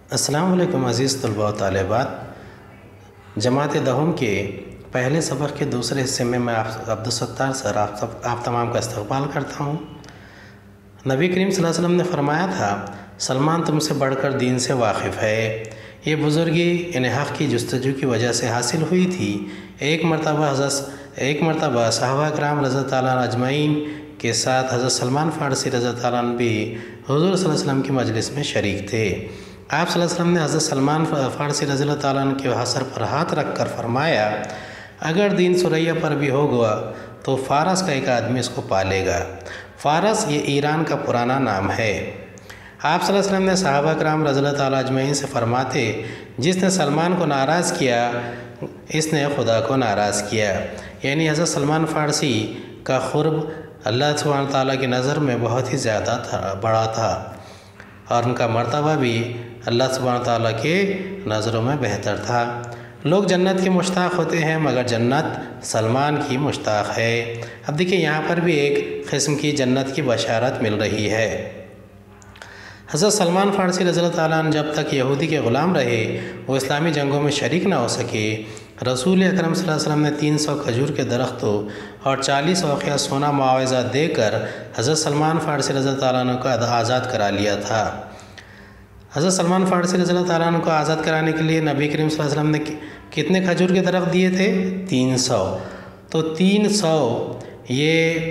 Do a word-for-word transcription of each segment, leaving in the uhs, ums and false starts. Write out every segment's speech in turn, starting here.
السلام علیکم عزیز طلباء و طالبات۔ جماعت دہم کے پہلے سبق کے دوسرے حصے میں میں عبدالستار سر آپ سب آپ تمام کا استقبال کرتا ہوں۔ نبی کریم صلی اللہ علیہ وسلم نے فرمایا تھا، سلمان تم سے بڑھ کر دین سے واقف ہے۔ یہ بزرگی انہیں حق کی جستجو کی وجہ سے حاصل ہوئی تھی۔ ایک مرتبہ حضرت ایک مرتبہ صحابہ کرام رضی اللہ تعالیٰ عنہ اجمعین کے ساتھ حضرت سلمان فارسی رضی اللہ تعالیٰ عنہ بھی حضور صلی اللہ علیہ وسلم کی مجلس میں شریک تھے۔ آپ صلی اللہ علیہ وسلم نے حضرت سلمان فارسی رضی اللہ تعالیٰ عنہ کے حسر پر ہاتھ رکھ کر فرمایا، اگر دین سریا پر بھی ہو گیا تو فارس کا ایک آدمی اس کو پالے گا۔ فارس یہ ایران کا پرانا نام ہے۔ آپ صلی اللہ علیہ وسلم نے صحابہ کرام رضی اللہ تعالیٰ اجمعین سے فرماتے، جس نے سلمان کو ناراض کیا اس نے خدا کو ناراض کیا، یعنی حضرت سلمان فارسی کا قرب اللہ سبحانہ تعالیٰ کی نظر میں بہت ہی زیادہ تھا بڑا تھا، اور ان کا مرتبہ بھی اللہ سبحانہ تعالیٰ کے نظروں میں بہتر تھا۔ لوگ جنت کے مشتاق ہوتے ہیں مگر جنت سلمان کی مشتاق ہے۔ اب دیکھیں یہاں پر بھی ایک قسم کی جنت کی بشارت مل رہی ہے۔ حضرت سلمان فارسی رضی اللہ تعالیٰ عنہ جب تک یہودی کے غلام رہے وہ اسلامی جنگوں میں شریک نہ ہو سکے۔ رسول اکرم صلی اللہ علیہ وسلم نے تین سو کھجور کے درختوں اور چالیس اوقیہ سونا معاوضہ دے کر حضرت سلمان فارسی رضی اللہ تعالیٰ عنہ کو آزاد کرا لیا تھا۔ حضرت سلمان فارسی رضی اللہ تعالیٰ عنہ کو آزاد کرانے کے لیے نبی کریم صلی اللہ علیہ وسلم نے کتنے کھجور کے درخت دیے تھے؟ تین سو۔ تو تین سو یہ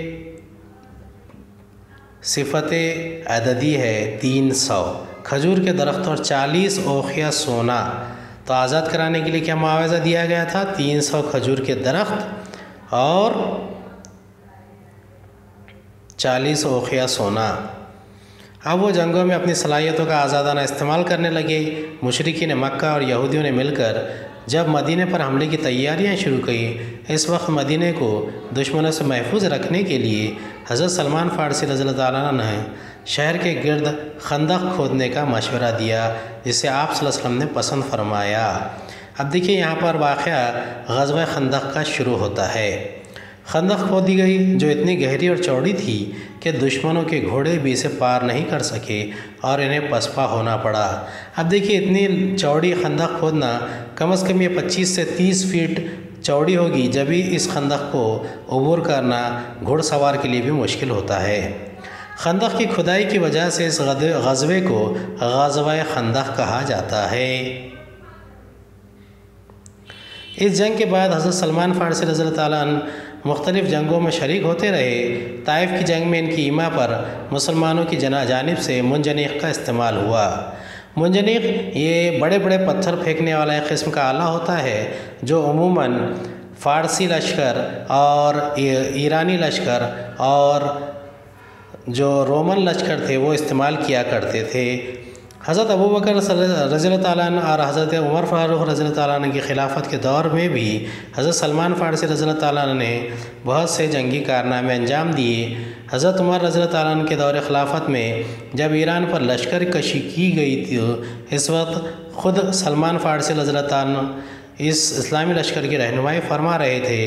صفت عددی ہے، تین سو کھجور کے درخت اور چالیس اوقیہ سونا۔ تو آزاد کرانے کے لیے کیا معاوضہ دیا گیا تھا؟ تین سو کھجور کے درخت اور چالیس اوقیہ سونا۔ اب وہ جنگوں میں اپنی صلاحیتوں کا آزادانہ استعمال کرنے لگے۔ مشرکین مکہ اور یہودیوں نے مل کر جب مدینے پر حملے کی تیاریاں شروع کی، اس وقت مدینے کو دشمنوں سے محفوظ رکھنے کے لیے حضرت سلمان فارسی رضی اللہ تعالیٰ عنہ نے شہر کے گرد خندق کھودنے کا مشورہ دیا، جسے آپ صلی اللہ علیہ وسلم نے پسند فرمایا۔ اب دیکھیے یہاں پر واقعہ غزوہ خندق کا شروع ہوتا ہے۔ خندق کھودی گئی جو اتنی گہری اور چوڑی تھی کہ دشمنوں کے گھوڑے بھی اسے پار نہیں کر سکے اور انہیں پسپا ہونا پڑا۔ اب دیکھیے اتنی چوڑی خندق کھودنا کم از کم یہ پچیس سے تیس فیٹ چوڑی ہوگی، جبھی اس خندق کو عبور کرنا گھوڑ سوار کے لیے بھی مشکل ہوتا ہے۔ خندق کی کھدائی کی وجہ سے اس غزوے کو غزوہ خندق کہا جاتا ہے۔ اس جنگ کے بعد حضرت سلمان فارسی رضی اللہ تعالیٰ عنہ مختلف جنگوں میں شریک ہوتے رہے۔ طائف کی جنگ میں ان کی ایما پر مسلمانوں کی جانب سے منجنیق کا استعمال ہوا۔ منجنیق یہ بڑے بڑے پتھر پھینکنے والا ایک قسم کا آلہ ہوتا ہے جو عموماً فارسی لشکر اور ایرانی لشکر اور جو رومن لشکر تھے وہ استعمال کیا کرتے تھے۔ حضرت ابوبکر رضی اللہ تعالیٰ عنہ اور حضرت عمر فاروق رضی اللہ تعالیٰ عنہ کی خلافت کے دور میں بھی حضرت سلمان فارسی رضی اللہ تعالیٰ عنہ نے بہت سے جنگی کارنامے انجام دیے۔ حضرت عمر رضی اللہ تعالیٰ عنہ کے دور خلافت میں جب ایران پر لشکر کشی کی گئی تھی، اس وقت خود سلمان فارسی رضی اللہ تعالیٰ عنہ اس اسلامی لشکر کی رہنمائی فرما رہے تھے۔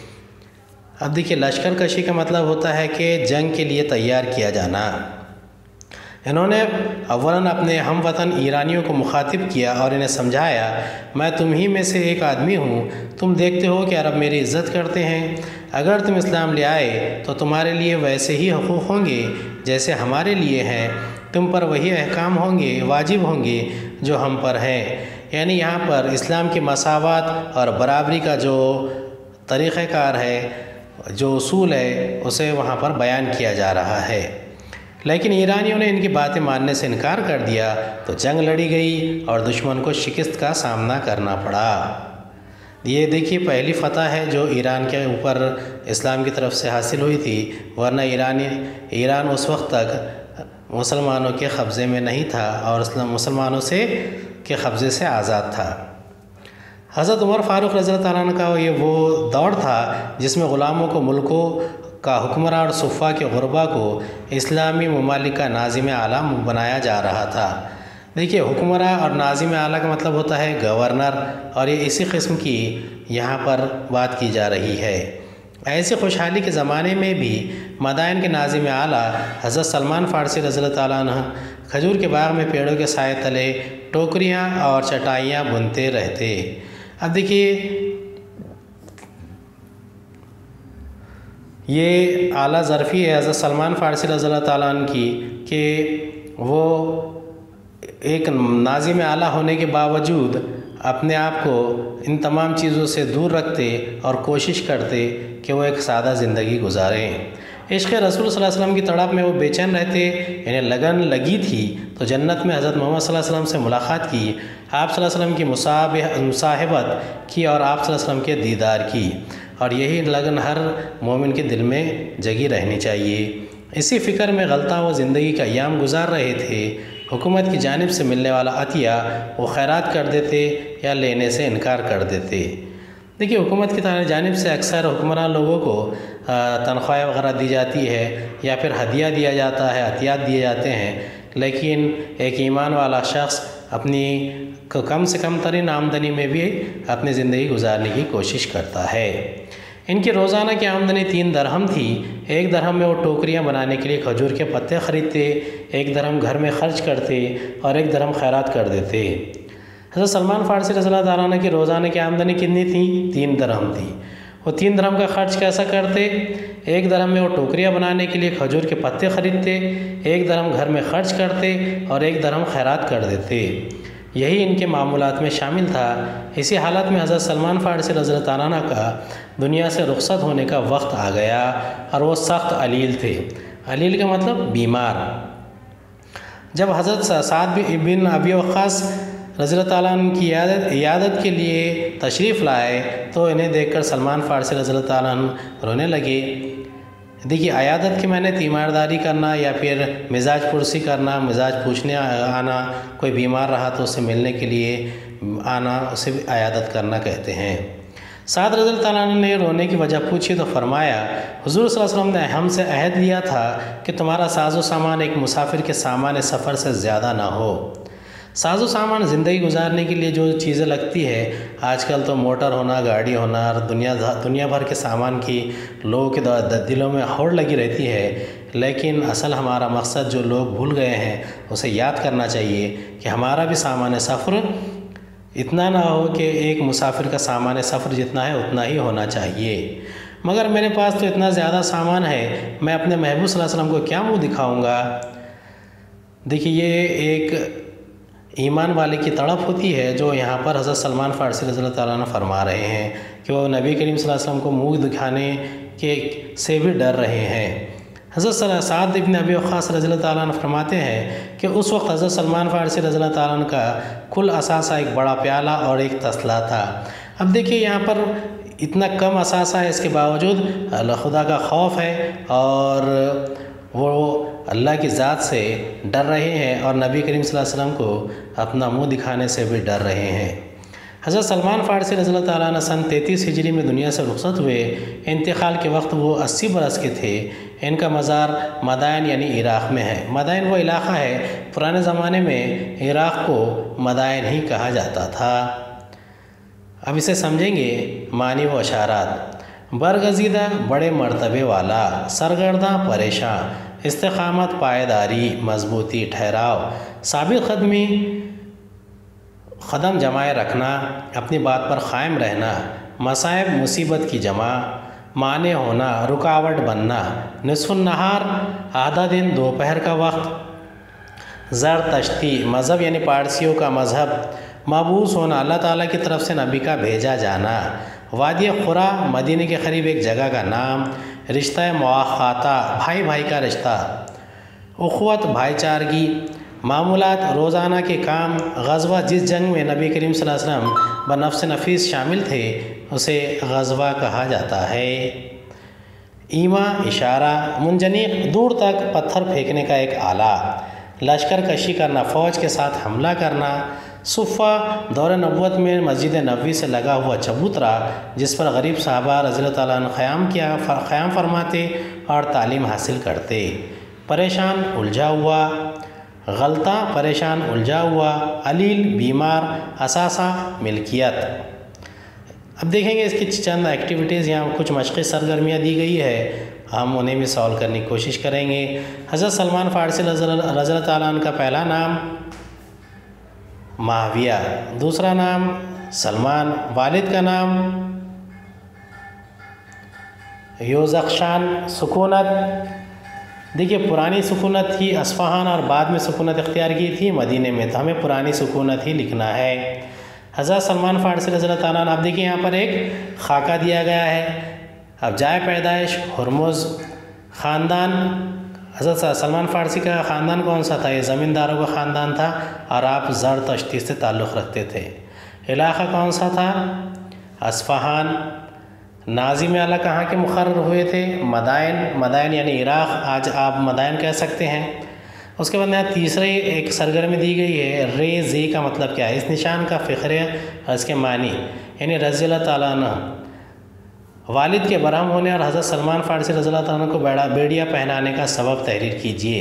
اب دیکھیے لشکر کشی کا مطلب ہوتا ہے کہ جنگ کے لیے تیار کیا جانا۔ انہوں نے اولاً اپنے ہم وطن ایرانیوں کو مخاطب کیا اور انہیں سمجھایا، میں تم ہی میں سے ایک آدمی ہوں، تم دیکھتے ہو کہ عرب میری عزت کرتے ہیں، اگر تم اسلام لے آئے تو تمہارے لیے ویسے ہی حقوق ہوں گے جیسے ہمارے لیے ہیں، تم پر وہی احکام ہوں گے واجب ہوں گے جو ہم پر ہیں۔ یعنی یہاں پر اسلام کی مساوات اور برابری کا جو طریقہ کار ہے، جو اصول ہے، اسے وہاں پر بیان کیا جا رہا ہے۔ لیکن ایرانیوں نے ان کی باتیں ماننے سے انکار کر دیا تو جنگ لڑی گئی اور دشمن کو شکست کا سامنا کرنا پڑا۔ یہ دیکھیے پہلی فتح ہے جو ایران کے اوپر اسلام کی طرف سے حاصل ہوئی تھی، ورنہ ایرانی ایران اس وقت تک مسلمانوں کے قبضے میں نہیں تھا اور مسلمانوں سے کے قبضے سے آزاد تھا۔ حضرت عمر فاروق رضی اللہ تعالیٰ عنہ کا یہ وہ دور تھا جس میں غلاموں کو ملکوں کا حکمراں اور صفا کے غربا کو اسلامی ممالک کا ناظم اعلیٰ بنایا جا رہا تھا۔ دیکھیے حکمراں اور ناظم اعلیٰ کا مطلب ہوتا ہے گورنر، اور یہ اسی قسم کی یہاں پر بات کی جا رہی ہے۔ ایسی خوشحالی کے زمانے میں بھی مدائن کے ناظم اعلیٰ حضرت سلمان فارسی رضی اللہ تعالیٰ عنہ کھجور کے باغ میں پیڑوں کے سائے تلے ٹوکریاں اور چٹائیاں بنتے رہتے۔ اب دیکھیے یہ اعلیٰ ظرفی ہے حضرت سلمان فارسی رضی اللہ تعالیٰ عنہ کی کہ وہ ایک ناظم اعلیٰ ہونے کے باوجود اپنے آپ کو ان تمام چیزوں سے دور رکھتے اور کوشش کرتے کہ وہ ایک سادہ زندگی گزاریں۔ عشق رسول صلی اللہ علیہ وسلم کی تڑپ میں وہ بے چین رہتے، انہیں لگن لگی تھی تو جنت میں حضرت محمد صلی اللہ علیہ وسلم سے ملاقات کی، آپ صلی اللہ علیہ وسلم کی مصاحبت کی اور آپ صلی اللہ علیہ وسلم کے دیدار کی، اور یہی لگن ہر مومن کے دل میں جگی رہنی چاہیے۔ اسی فکر میں غلطاں وہ زندگی کا ایام گزار رہے تھے۔ حکومت کی جانب سے ملنے والا عطیہ وہ خیرات کر دیتے یا لینے سے انکار کر دیتے۔ دیکھیے حکومت کی جانب سے اکثر حکمران لوگوں کو تنخواہ وغیرہ دی جاتی ہے یا پھر ہدیہ دیا جاتا ہے، عطیات دیے جاتے ہیں، لیکن ایک ایمان والا شخص اپنی کم سے کم ترین آمدنی میں بھی اپنی زندگی گزارنے کی کوشش کرتا ہے۔ ان کی روزانہ کی آمدنی تین درہم تھی۔ ایک درہم میں وہ ٹوکریاں بنانے کے لیے کھجور کے پتے خریدتے، ایک درہم گھر میں خرچ کرتے اور ایک درہم خیرات کر دیتے۔ حضرت سلمان فارسی رضی اللہ تعالیٰ عنہ کی روزانہ کی آمدنی کتنی تھی؟ تین درہم تھی۔ وہ تین درہم کا خرچ کیسا کرتے؟ ایک درہم میں وہ ٹوکریاں بنانے کے لیے کھجور کے پتے خریدتے، ایک درہم گھر میں خرچ کرتے اور ایک درہم خیرات کر دیتے۔ یہی ان کے معمولات میں شامل تھا۔ اسی حالت میں حضرت سلمان فارسی رضی اللہ تعالیٰ عنہ کا دنیا سے رخصت ہونے کا وقت آ گیا اور وہ سخت علیل تھے۔ علیل کا مطلب بیمار۔ جب حضرت سعد بن ابی وقاص رضی اللہ تعالیٰ عنہ کی عیادت عیادت کے لیے تشریف لائے تو انہیں دیکھ کر سلمان فارسی رضی اللہ تعالیٰ عنہ رونے لگے۔ دیکھیے عیادت کے معنی تیمارداری کرنا یا پھر مزاج پرسی کرنا، مزاج پوچھنے آنا، کوئی بیمار رہا تو اسے ملنے کے لیے آنا، اسے عیادت کرنا کہتے ہیں۔ سعد رضی اللہ تعالیٰ عنہ نے رونے کی وجہ پوچھی تو فرمایا، حضور صلی اللہ علیہ وسلم نے ہم سے عہد لیا تھا کہ تمہارا ساز و سامان ایک مسافر کے سامان سفر سے زیادہ نہ ہو۔ ساز و سامان زندگی گزارنے کے لیے جو چیزیں لگتی ہے، آج کل تو موٹر ہونا، گاڑی ہونا اور دنیا دنیا بھر کے سامان کی لوگوں کے دلوں میں ہوڑ لگی رہتی ہے، لیکن اصل ہمارا مقصد جو لوگ بھول گئے ہیں اسے یاد کرنا چاہیے کہ ہمارا بھی سامان سفر اتنا نہ ہو کہ ایک مسافر کا سامان سفر جتنا ہے اتنا ہی ہونا چاہیے۔ مگر میرے پاس تو اتنا زیادہ سامان ہے، میں اپنے محبوب صلی اللہ علیہ وسلم کو کیا منہ دکھاؤں گا؟ دیکھیے یہ ایک ایمان والے کی تڑپ ہوتی ہے جو یہاں پر حضرت سلمان فارسی رضی اللہ تعالیٰ عنہ فرما رہے ہیں کہ وہ نبی کریم صلی اللہ علیہ وسلم کو منہ دکھانے کے سے بھی ڈر رہے ہیں۔ حضرت سعد بن ابی وقاص رضی اللہ تعالیٰ عنہ فرماتے ہیں کہ اس وقت حضرت سلمان فارسی رضی اللہ تعالیٰ عنہ کا کل اثاثہ ایک بڑا پیالہ اور ایک تسلا تھا۔ اب دیکھیے یہاں پر اتنا کم اثاثہ ہے، اس کے باوجود اللہ خدا کا خوف ہے اور وہ اللہ کی ذات سے ڈر رہے ہیں اور نبی کریم صلی اللہ علیہ وسلم کو اپنا منہ دکھانے سے بھی ڈر رہے ہیں۔ حضرت سلمان فارسی رضی اللہ تعالیٰ عنہ سن تینتیس ہجری میں دنیا سے رخصت ہوئے۔ انتقال کے وقت وہ اسی برس کے تھے۔ ان کا مزار مدائن یعنی عراق میں ہے۔ مدائن وہ علاقہ ہے، پرانے زمانے میں عراق کو مدائن ہی کہا جاتا تھا۔ اب اسے سمجھیں گے معنی و اشارات۔ برگزیدہ بڑے مرتبے والا، سرگرداں پریشان، استقامت پائیداری مضبوطی ٹھہراؤ، ثابت قدمی قدم جمائے رکھنا، اپنی بات پر قائم رہنا، مصائب مصیبت کی جمع، مانع ہونا، رکاوٹ بننا، نصف النہار آدھا دن دوپہر کا وقت، زرتشتی مذہب یعنی پارسیوں کا مذہب، مبعوث ہونا اللہ تعالیٰ کی طرف سے نبی کا بھیجا جانا، وادی قرا مدینے کے قریب ایک جگہ کا نام، رشتہ مواخاتہ بھائی بھائی کا رشتہ، اخوت بھائی چارگی، معمولات روزانہ کے کام، غزوہ جس جنگ میں نبی کریم صلی اللہ علیہ وسلم بنفس نفیس شامل تھے اسے غزوہ کہا جاتا ہے۔ ایما اشارہ، منجنیق دور تک پتھر پھینکنے کا ایک آلہ، لشکر کشی کرنا، فوج کے ساتھ حملہ کرنا، صفہ دور نبوت میں مسجد نبوی سے لگا ہوا چبوترا جس پر غریب صحابہ رضی اللہ تعالیٰ عنہ قیام کیا قیام فرماتے اور تعلیم حاصل کرتے، پریشان الجھا ہوا، غلطاں پریشان الجھا ہوا، علیل بیمار، اثاثہ ملکیت۔ اب دیکھیں گے اس کی چند ایکٹیویٹیز، یہاں کچھ مشقی سرگرمیاں دی گئی ہے ہم انہیں بھی سالو کرنے کی کوشش کریں گے۔ حضرت سلمان فارسی رضی اللہ تعالیٰ عنہ کا پہلا نام معاویہ، دوسرا نام سلمان، والد کا نام یوزخشان، سکونت دیکھیے پرانی سکونت تھی اصفہان اور بعد میں سکونت اختیار کی تھی مدینے میں، تو ہمیں پرانی سکونت ہی لکھنا ہے۔ حضرت سلمان فارسی رضی اللہ تعالیٰ عنہ، اب دیکھیے یہاں پر ایک خاکہ دیا گیا ہے۔ اب جائے پیدائش ہرمز، خاندان حضرت سلمان فارسی کا خاندان کون سا تھا؟ یہ زمینداروں کا خاندان تھا اور آپ زرتشتی سے تعلق رکھتے تھے۔ علاقہ کون سا تھا؟ اصفہان۔ ناظم اعلیٰ کہاں کے مقرر ہوئے تھے؟ مدائن، مدائن یعنی عراق، آج آپ مدائن کہہ سکتے ہیں۔ اس کے بعد یہاں تیسرے ایک سرگرمی دی گئی ہے، رے زی کا مطلب کیا ہے؟ اس نشان کا فخر اور اس کے معنی یعنی رضی اللہ تعالیٰ عنہ، والد کے برہم ہونے اور حضرت سلمان فارسی رضی اللہ تعالیٰ عنہ کو بیڑا بیڑیا پہنانے کا سبب تحریر کیجیے۔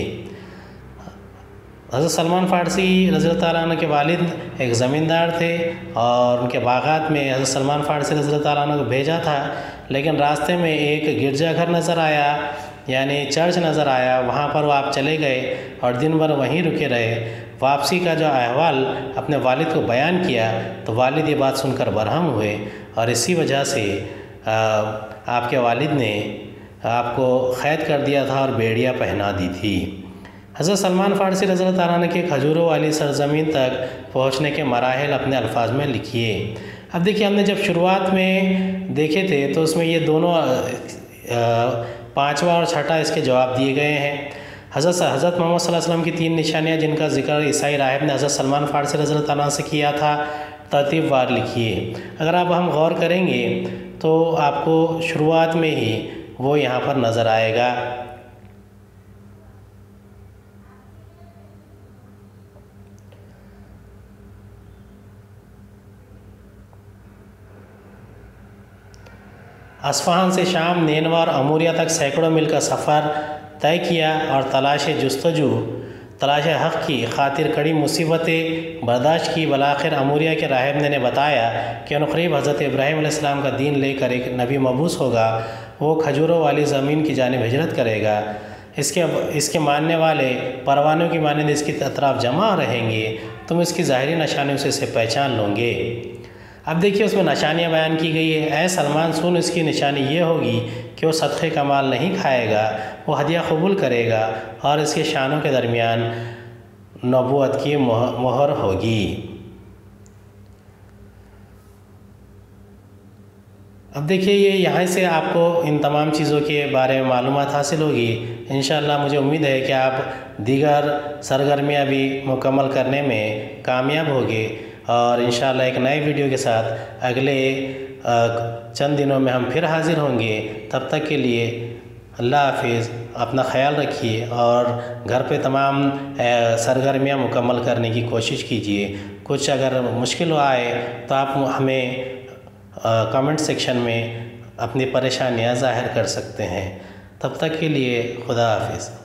حضرت سلمان فارسی رضی اللہ تعالیٰ عنہ کے والد ایک زمیندار تھے اور ان کے باغات میں حضرت سلمان فارسی رضی اللہ تعالیٰ عنہ کو بھیجا تھا، لیکن راستے میں ایک گرجا گھر نظر آیا یعنی چرچ نظر آیا، وہاں پر وہ آپ چلے گئے اور دن بھر وہیں رکے رہے۔ واپسی کا جو احوال اپنے والد کو بیان کیا تو والد یہ بات سن کر برہم ہوئے اور اسی وجہ سے آپ کے والد نے آپ کو قید کر دیا تھا اور بیڑیا پہنا دی تھی۔ حضرت سلمان فارسی رضی اللہ تعالیٰ عنہ کے کھجوروں والی سرزمین تک پہنچنے کے مراحل اپنے الفاظ میں لکھیے۔ اب دیکھیے ہم نے جب شروعات میں دیکھے تھے تو اس میں یہ دونوں پانچواں اور چھٹا اس کے جواب دیے گئے ہیں۔ حضرت حضرت محمد صلی اللہ علیہ وسلم کی تین نشانیاں جن کا ذکر عیسائی راہب نے حضرت سلمان فارسی رضی اللہ تعالیٰ عنہ سے کیا تھا، ترتیب وار لکھیے۔ اگر آپ ہم غور کریں گے تو آپ کو شروعات میں ہی وہ یہاں پر نظر آئے گا۔ اصفہان سے شام، نینوا اور اموریہ تک سینکڑوں میل کا سفر طے کیا اور تلاش جستجو تلاش حق کی خاطر کڑی مصیبتیں برداشت کی۔ بالآخر اموریہ کے راہب نے بتایا کہ عنقریب حضرت ابراہیم علیہ السلام کا دین لے کر ایک نبی مبعوث ہوگا، وہ کھجوروں والی زمین کی جانب ہجرت کرے گا، اس کے اس کے ماننے والے پروانوں کی مانند اس کی اطراف جمع رہیں گے، تم اس کی ظاہری نشانیوں سے اسے پہچان لوں گے۔ اب دیکھیے اس میں نشانیاں بیان کی گئی ہے۔ اے سلمان سن، اس کی نشانی یہ ہوگی کہ وہ صدقے کا مال نہیں کھائے گا، وہ ہدیہ قبول کرے گا اور اس کے شانوں کے درمیان نبوت کی مہر ہوگی۔ اب دیکھیے یہ یہاں سے آپ کو ان تمام چیزوں کے بارے میں معلومات حاصل ہوگی۔ انشاءاللہ مجھے امید ہے کہ آپ دیگر سرگرمیاں بھی مکمل کرنے میں کامیاب ہوگے اور انشاءاللہ ایک نئے ویڈیو کے ساتھ اگلے چند دنوں میں ہم پھر حاضر ہوں گے۔ تب تک کے لیے اللہ حافظ، اپنا خیال رکھیے اور گھر پہ تمام سرگرمیاں مکمل کرنے کی کوشش کیجیے۔ کچھ اگر مشکل آئے تو آپ ہمیں کمنٹ سیکشن میں اپنی پریشانیاں ظاہر کر سکتے ہیں۔ تب تک کے لیے خدا حافظ۔